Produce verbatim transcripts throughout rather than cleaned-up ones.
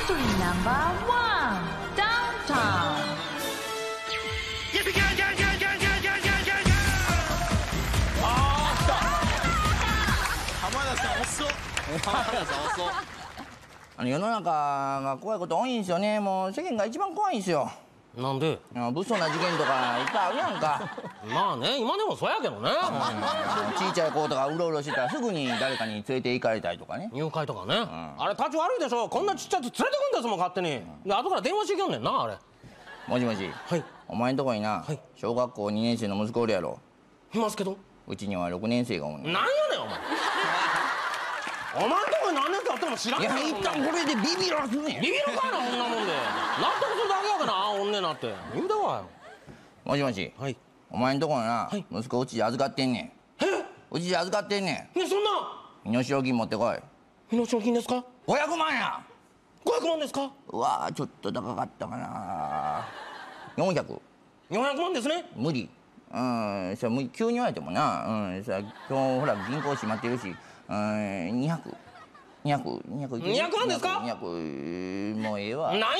Entry number one, downtown. 아,来た。浜田さん遅っ。浜田さん遅っ。 あの世の中が怖いこと多いんですよね。もう世間が一番怖いんですよ。 なんで？ 物騒な事件とかいっぱいあるやんか。 まあね、今でもそうやけどね。 ちいちゃい子とかうろうろしてたらすぐに誰かに連れて行かれたりとかね。 誘拐とかね、うん、あれ立ち悪いでしょ。こんなちっちゃいやつ連れてくんですもん勝手に、うん、で後から電話してきよんねんなあれ。もしもし、はい、お前んとこにな、はい、小学校にねん生の息子おるやろ。 いますけどうちにはろくねん生がおんねん。 なんやねんお前お前んとこに何年かあったのも知らんやん。 いや一旦これでビビらすねん。 ビビるかいなこんなもんで。納得するだけやかなおんねんなって言うたわよ。 もしもし、はい、お前んとこにな、はい、息子うちで預かってんねん。えうちで預かってんねん。 ねそんな身代金持ってこい。 身代金ですか？ ごひゃくまんや。 ごひゃくまんですか？ うわーちょっと高かったかな。よんひゃく。 よんひゃくまんですね。 無理。うんさ急に言われてもな、うんさ今日ほら銀行閉まってるし、うんにひゃく。にひゃく、にひゃく、 にひゃくまんですか？ にひゃく、もうええわ。 なんやねん。バーン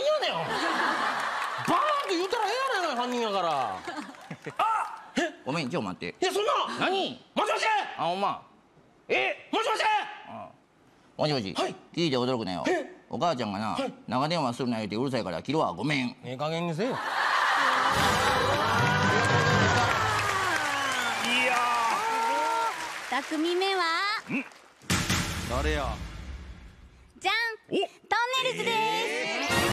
って言ったらええやないか犯人やから。あえごめんちょっと待って。 いやそんな何？ もしもし。 あほんま。 えもしもし。 もしもし。はい。聞いて驚くなよ。お母ちゃんがな、長電話するな言うてうるさいから切るわ。ごめん。 ええ加減にせよ。いや二組目は誰や？ じゃん、トンネルズです。